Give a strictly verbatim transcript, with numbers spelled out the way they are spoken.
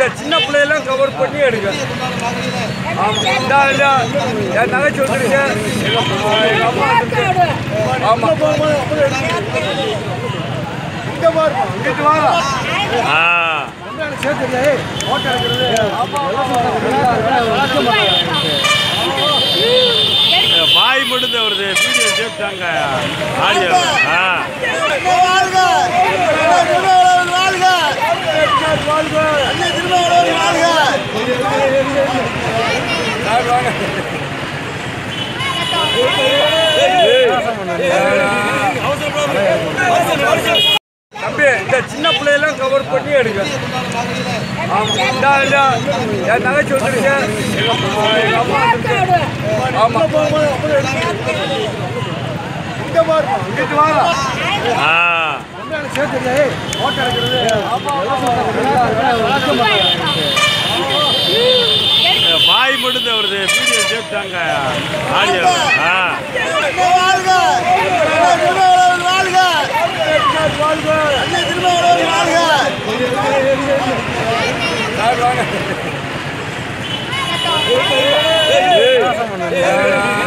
சின்ன பிள்ளையெல்லாம் கவர் பண்ணி எடுக்க. ஆமாம், இந்த என் நகைச்சி வந்துருக்கு. எங்கள் அம்மா ஆமாம், இங்கே பாருமா, இங்கிட்டு வாங்க. சேர்த்து ஓட்ட எடுக்கிறது வாய் மட்டும் வருது. வீடியோ சேர்த்தாங்க ஆடியோ. தம்பி, இந்த சின்ன பிள்ளையெல்லாம் கவர் பண்ணி எடுக்க. ஆமாம், இந்த என் நகைச்சி வந்துருக்கு. எங்கள் அம்மா ஆமாம், இங்கே பாருமா, இங்கிட்டு வாங்க. சேர்த்து ஓட்ட எடுக்கிறது வாய் மட்டும் வருது. வீடியோ சேர்த்தாங்க ஆடியோ. வாழ்க